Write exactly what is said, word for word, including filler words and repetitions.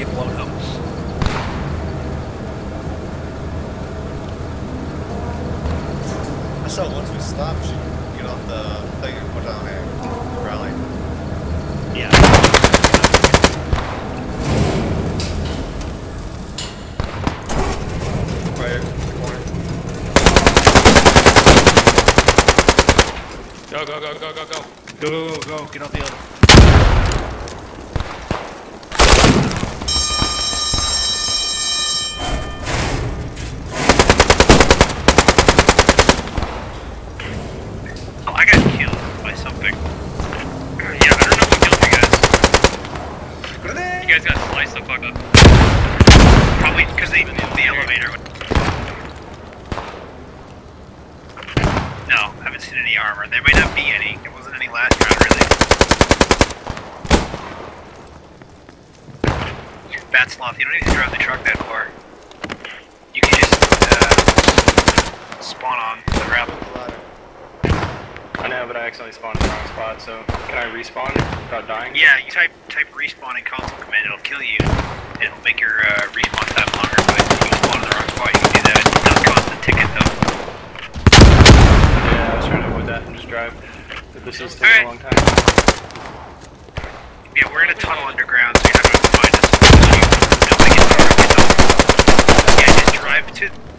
get one of them. I saw once we stopped, you get off the thing and put down a rally. Yeah. Right in the corner. Go, go, go, go, go, go. Go, go, go, go. Get off the other. Oh, I got killed by something. Yeah, I don't know what killed you guys. You guys got sliced the fuck up. Probably because they moved the elevator. No, haven't seen any armor. There may not be any. There wasn't any last round, really. Bat Sloth, you don't need to drive the truck that far. You can just uh, spawn on the gravel. I know, but I accidentally spawned in the wrong spot, so can I respawn without dying? Yeah, you type type respawn in console command, it'll kill you. It'll make your uh, respawn time longer, but if you spawn in the wrong spot, you can do that. It does cost a ticket, though. Yeah, I was trying to avoid that and just drive. But this is taking Alright. a long time. Yeah, we're in a tunnel underground, so you're not going to find us. You don't make it through. Yeah, just drive to